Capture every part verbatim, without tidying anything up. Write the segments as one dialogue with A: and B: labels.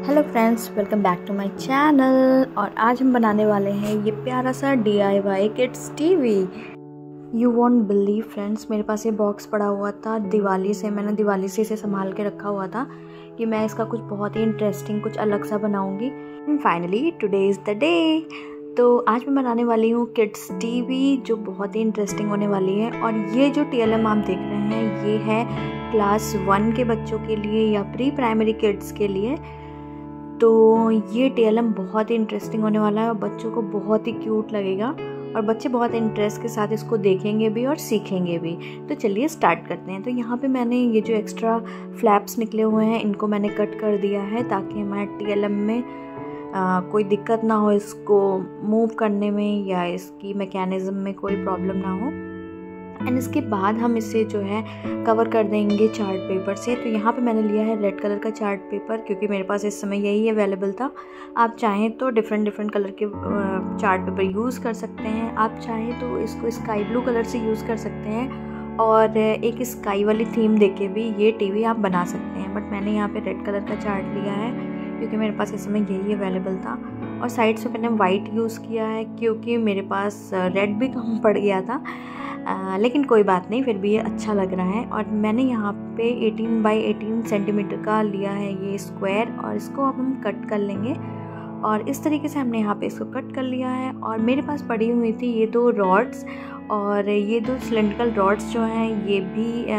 A: Hello friends, welcome back to my channel. और आज हम बनाने वाले हैं ये प्यारा सा D I Y kids TV. You won't believe friends, मेरे पास ये बॉक्स पड़ा हुआ था दिवाली से। मैंने दिवाली से इसे संभाल के रखा हुआ था कि मैं इसका कुछ बहुत ही इंटरेस्टिंग कुछ अलग सा बनाऊंगी। And finally today is the day. तो आज मैं बनाने वाली हूँ किड्स टीवी, जो बहुत ही इंटरेस्टिंग होने वाली है। और ये जो टी एल एम आप देख रहे हैं, ये है क्लास वन के बच्चों के लिए या प्री प्राइमरी किड्स के लिए। तो ये टी एल एम बहुत ही इंटरेस्टिंग होने वाला है और बच्चों को बहुत ही क्यूट लगेगा और बच्चे बहुत इंटरेस्ट के साथ इसको देखेंगे भी और सीखेंगे भी। तो चलिए स्टार्ट करते हैं। तो यहाँ पे मैंने ये जो एक्स्ट्रा फ्लैप्स निकले हुए हैं, इनको मैंने कट कर दिया है ताकि हमारे टी एल एम में आ, कोई दिक्कत ना हो, इसको मूव करने में या इसकी मैकेनिज़्म में कोई प्रॉब्लम ना हो। एंड इसके बाद हम इसे जो है कवर कर देंगे चार्ट पेपर से। तो यहाँ पे मैंने लिया है रेड कलर का चार्ट पेपर, क्योंकि मेरे पास इस समय यही अवेलेबल था। आप चाहें तो डिफरेंट डिफरेंट कलर के चार्ट पेपर यूज़ कर सकते हैं। आप चाहें तो इसको स्काई ब्लू कलर से यूज़ कर सकते हैं और एक स्काई वाली थीम देके भी ये टीवी आप बना सकते हैं। बट मैंने यहाँ पे रेड कलर का चार्ट लिया है क्योंकि मेरे पास इस समय यही अवेलेबल था। और साइड से मैंने वाइट यूज़ किया है क्योंकि मेरे पास रेड भी कम पड़ गया था। आ, लेकिन कोई बात नहीं, फिर भी ये अच्छा लग रहा है। और मैंने यहाँ पे अठारह बाई अठारह सेंटीमीटर का लिया है ये स्क्वायर, और इसको अब हम कट कर लेंगे। और इस तरीके से हमने यहाँ पे इसको कट कर लिया है। और मेरे पास पड़ी हुई थी ये दो रॉड्स, और ये दो सिलेंड्रिकल रॉड्स जो हैं ये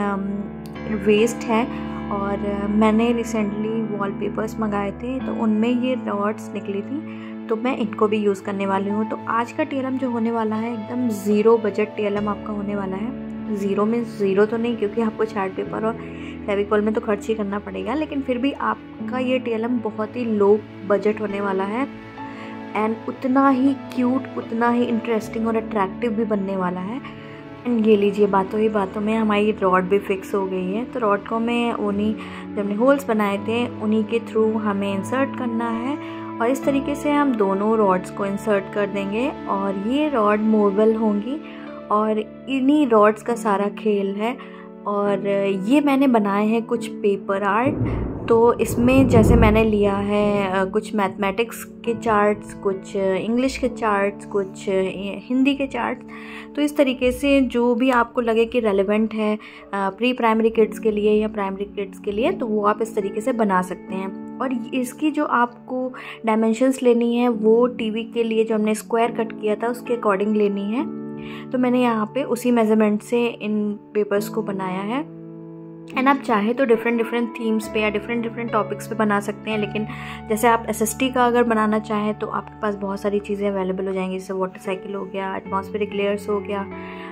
A: भी वेस्ट है। और मैंने रिसेंटली वॉलपेपर्स मंगाए थे तो उनमें ये रॉड्स निकली थी, तो मैं इनको भी यूज़ करने वाली हूँ। तो आज का टी एल एम जो होने वाला है एकदम zero budget T L M आपका होने वाला है। ज़ीरो में ज़ीरो तो नहीं, क्योंकि आपको चार्ट पेपर और फेविकॉल में तो खर्च ही करना पड़ेगा, लेकिन फिर भी आपका ये टी एल एम बहुत ही लो बजट होने वाला है। एंड उतना ही क्यूट, उतना ही इंटरेस्टिंग और अट्रैक्टिव भी बनने वाला है। एंड ये लीजिए, बातों ही बातों में हमारी रॉड भी फिक्स हो गई है। तो रॉड को मैं उन्हीं जो हमने होल्स बनाए थे उन्हीं के थ्रू हमें इंसर्ट करना है। और इस तरीके से हम दोनों रॉड्स को इंसर्ट कर देंगे और ये रॉड मूवेबल होंगी और इन्हीं रॉड्स का सारा खेल है। और ये मैंने बनाए हैं कुछ पेपर आर्ट। तो इसमें जैसे मैंने लिया है कुछ मैथमेटिक्स के चार्ट्स, कुछ इंग्लिश के चार्ट्स, कुछ हिंदी के चार्ट्स। तो इस तरीके से जो भी आपको लगे कि रेलेवेंट है प्री प्राइमरी किड्स के लिए या प्राइमरी किड्स के लिए, तो वो आप इस तरीके से बना सकते हैं। और इसकी जो आपको डायमेंशंस लेनी है वो टीवी के लिए जो हमने स्क्वायर कट किया था उसके अकॉर्डिंग लेनी है। तो मैंने यहाँ पे उसी मेजरमेंट से इन पेपर्स को बनाया है। एंड आप चाहे तो डिफरेंट डिफरेंट थीम्स पे या डिफरेंट डिफरेंट टॉपिक्स पे बना सकते हैं। लेकिन जैसे आप एस एस टी का अगर बनाना चाहें तो आपके पास बहुत सारी चीज़ें अवेलेबल हो जाएंगी, जैसे वाटर साइकिल हो गया, एटमॉस्फेरिक लेयर्स हो गया,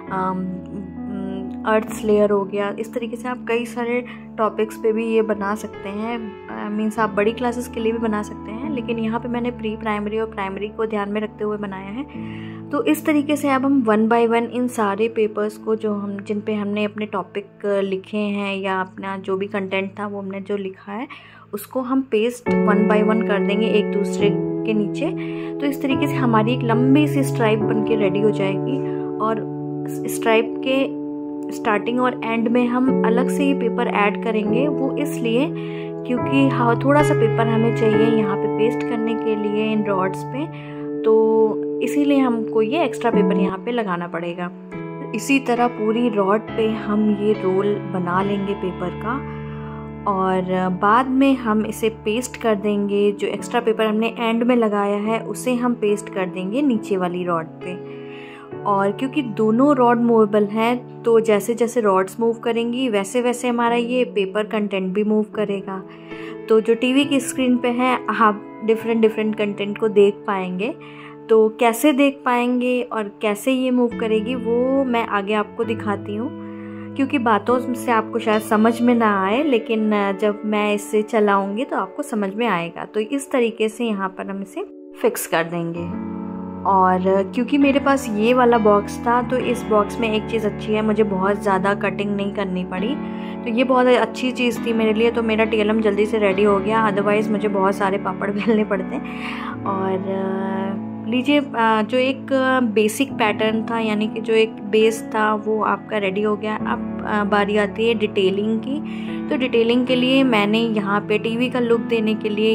A: अर्थ लेयर हो गया। इस तरीके से आप कई सारे टॉपिक्स पे भी ये बना सकते हैं। मीन्स आप बड़ी क्लासेस के लिए भी बना सकते हैं, लेकिन यहाँ पे मैंने प्री प्राइमरी और प्राइमरी को ध्यान में रखते हुए बनाया है। तो इस तरीके से अब हम वन बाय वन इन सारे पेपर्स को, जो हम जिन पे हमने अपने टॉपिक लिखे हैं या अपना जो भी कंटेंट था वो हमने जो लिखा है, उसको हम पेस्ट वन बाय वन कर देंगे एक दूसरे के नीचे। तो इस तरीके से हमारी एक लंबी सी स्ट्राइप बन के रेडी हो जाएगी। और स्ट्राइप के स्टार्टिंग और एंड में हम अलग से ही पेपर ऐड करेंगे। वो इसलिए क्योंकि हाँ थोड़ा सा पेपर हमें चाहिए यहाँ पे पेस्ट करने के लिए इन रॉड्स पे, तो इसीलिए हमको ये एक्स्ट्रा पेपर यहाँ पे लगाना पड़ेगा। इसी तरह पूरी रॉड पे हम ये रोल बना लेंगे पेपर का, और बाद में हम इसे पेस्ट कर देंगे। जो एक्स्ट्रा पेपर हमने एंड में लगाया है उसे हम पेस्ट कर देंगे नीचे वाली रॉड पे। और क्योंकि दोनों रॉड मूवेबल हैं, तो जैसे जैसे रॉड्स मूव करेंगी वैसे वैसे हमारा ये पेपर कंटेंट भी मूव करेगा। तो जो टीवी की स्क्रीन पे है आप डिफरेंट डिफरेंट कंटेंट को देख पाएंगे। तो कैसे देख पाएंगे और कैसे ये मूव करेगी वो मैं आगे आपको दिखाती हूँ, क्योंकि बातों से आपको शायद समझ में ना आए, लेकिन जब मैं इसे चलाऊँगी तो आपको समझ में आएगा। तो इस तरीके से यहाँ पर हम इसे फिक्स कर देंगे। और क्योंकि मेरे पास ये वाला बॉक्स था, तो इस बॉक्स में एक चीज़ अच्छी है, मुझे बहुत ज़्यादा कटिंग नहीं करनी पड़ी। तो ये बहुत अच्छी चीज़ थी मेरे लिए। तो मेरा टी एल एम जल्दी से रेडी हो गया, अदरवाइज़ मुझे बहुत सारे पापड़ बेलने पड़ते। और लीजिए, जो एक बेसिक पैटर्न था, यानी कि जो एक बेस था, वो आपका रेडी हो गया। अब बारी आती है डिटेलिंग की। तो डिटेलिंग के लिए मैंने यहाँ पे टीवी का लुक देने के लिए यहाँ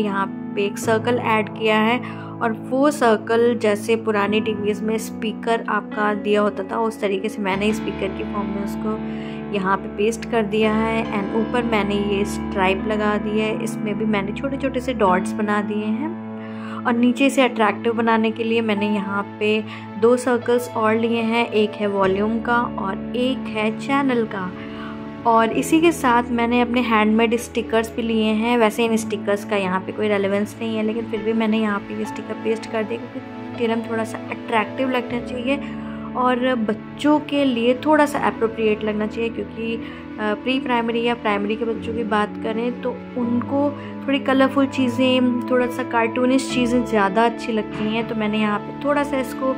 A: पे एक सर्कल ऐड किया है और वो सर्कल जैसे पुरानी टीवीज़ में स्पीकर आपका दिया होता था उस तरीके से मैंने स्पीकर की फॉर्म में उसको यहाँ पे पेस्ट कर दिया है। एंड ऊपर मैंने ये स्ट्राइप लगा दी है, इसमें भी मैंने छोटे छोटे से डॉट्स बना दिए हैं। और नीचे से अट्रैक्टिव बनाने के लिए मैंने यहाँ पे दो सर्कल्स और लिए हैं, एक है वॉल्यूम का और एक है चैनल का। और इसी के साथ मैंने अपने हैंडमेड स्टिकर्स भी लिए हैं। वैसे इन स्टिकर्स का यहाँ पे कोई रेलेवेंस नहीं है, लेकिन फिर भी मैंने यहाँ पे ये स्टिकर पेस्ट कर दिया क्योंकि टीरम थोड़ा सा अट्रैक्टिव लगना चाहिए और बच्चों के लिए थोड़ा सा अप्रोप्रिएट लगना चाहिए, क्योंकि प्री प्राइमरी या प्राइमरी के बच्चों की बात करें तो उनको थोड़ी कलरफुल चीज़ें, थोड़ा सा कार्टूनिश चीज़ें ज़्यादा अच्छी लगती हैं। तो मैंने यहाँ पे थोड़ा सा इसको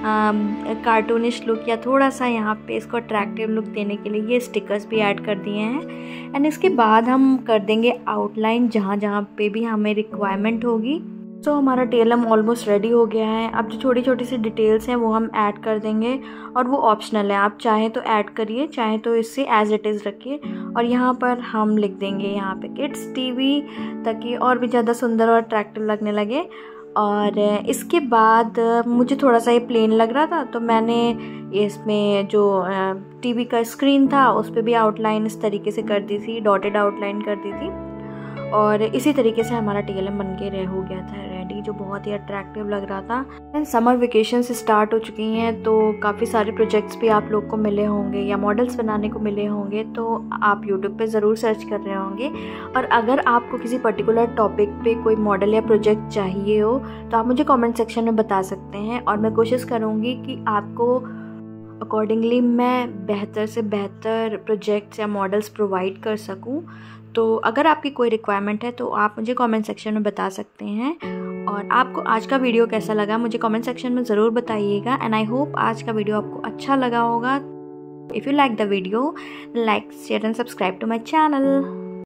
A: कार्टूनिश लुक या थोड़ा सा यहाँ पे इसको अट्रैक्टिव लुक देने के लिए ये स्टिकर्स भी ऐड कर दिए हैं। एंड इसके बाद हम कर देंगे आउटलाइन जहाँ जहाँ पे भी हमें रिक्वायरमेंट होगी। तो so, हमारा T L M almost ready हो गया है। अब जो छोटी छोटी सी डिटेल्स हैं वो हम ऐड कर देंगे और वो ऑप्शनल है, आप चाहें तो ऐड करिए, चाहें तो इससे एज इट इज़ रखिए। और यहाँ पर हम लिख देंगे यहाँ पे किड्स टीवी, ताकि और भी ज़्यादा सुंदर और अट्रैक्टिव लगने लगे। और इसके बाद मुझे थोड़ा सा ये प्लेन लग रहा था तो मैंने इसमें जो टीवी का स्क्रीन था उस पर भी आउटलाइन इस तरीके से कर दी थी, डॉटेड आउटलाइन कर दी थी। और इसी तरीके से हमारा टी एल एम बन के रह हो गया था रेडी, जो बहुत ही अट्रैक्टिव लग रहा था। एंड समर वेकेशन से स्टार्ट हो चुकी हैं तो काफ़ी सारे प्रोजेक्ट्स भी आप लोग को मिले होंगे या मॉडल्स बनाने को मिले होंगे, तो आप यूट्यूब पे ज़रूर सर्च कर रहे होंगे। और अगर आपको किसी पर्टिकुलर टॉपिक पे कोई मॉडल या प्रोजेक्ट चाहिए हो तो आप मुझे कॉमेंट सेक्शन में बता सकते हैं और मैं कोशिश करूँगी कि आपको अकॉर्डिंगली मैं बेहतर से बेहतर प्रोजेक्ट्स या मॉडल्स प्रोवाइड कर सकूँ। तो अगर आपकी कोई रिक्वायरमेंट है तो आप मुझे कमेंट सेक्शन में बता सकते हैं। और आपको आज का वीडियो कैसा लगा मुझे कमेंट सेक्शन में ज़रूर बताइएगा। एंड आई होप आज का वीडियो आपको अच्छा लगा होगा। If you like the video, like share and subscribe to my channel.